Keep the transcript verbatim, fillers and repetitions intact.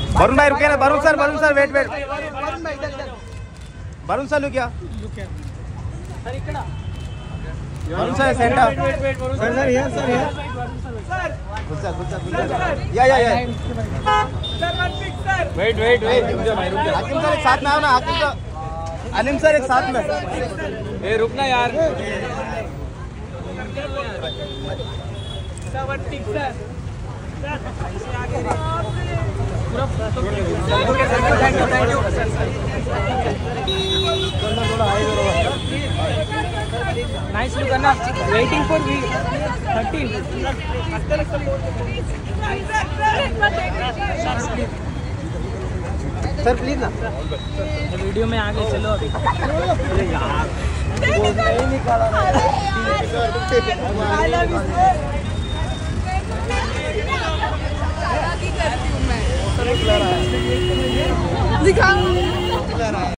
वरुण भाई रुके ना, Varun sir, Varun sir wait wait, Varun sir look क्या Varun sir centre sir sir here sir here गुस्सा गुस्सा गुस्सा या या या wait wait wait Hakim sir एक साथ में आओ ना, हाकिम सर अनिम सर एक साथ में, ए रुकना यार नाइस लुक करना, waiting for V thirteen sir please ना वीडियो में आगे चलो अभी यार नहीं निकाला दिखा